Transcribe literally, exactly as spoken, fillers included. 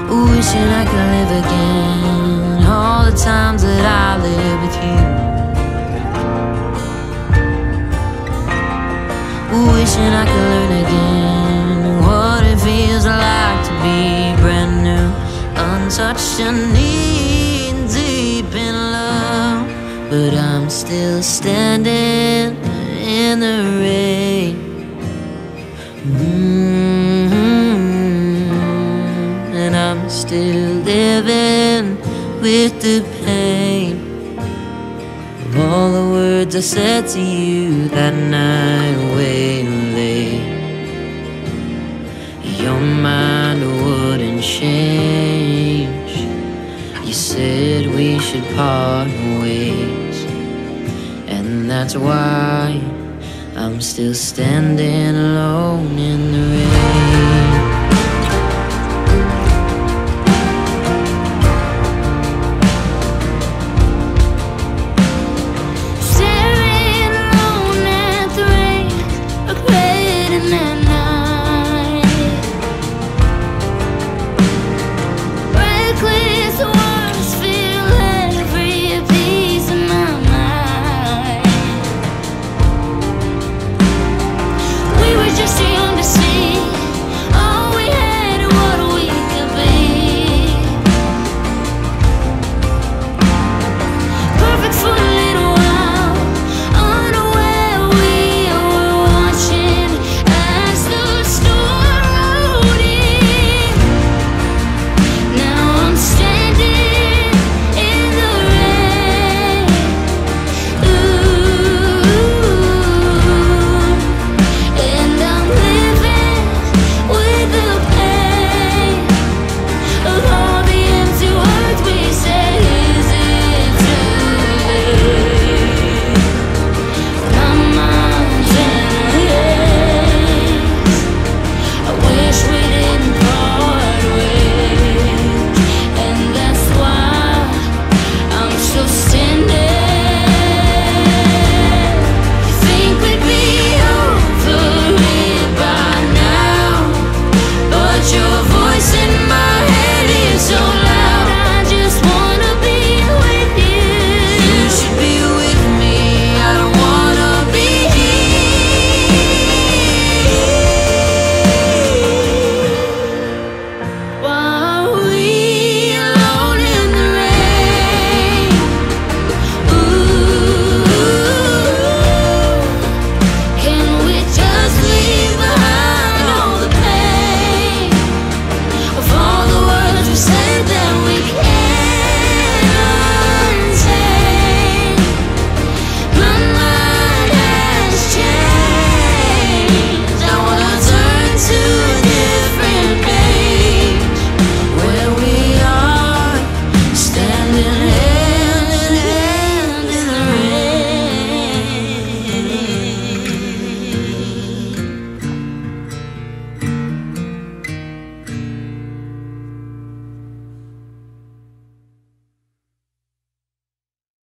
Wishing I could live again all the times that I lived with you. Wishing I could learn again what it feels like to be brand new, untouched and knee deep in love. But I'm still standing in the rain. Mm-hmm. And I'm still living with the pain of all the words I said to you that night way late. Your mind wouldn't change. You said we should part ways, and that's why I'm still standing alone in the rain.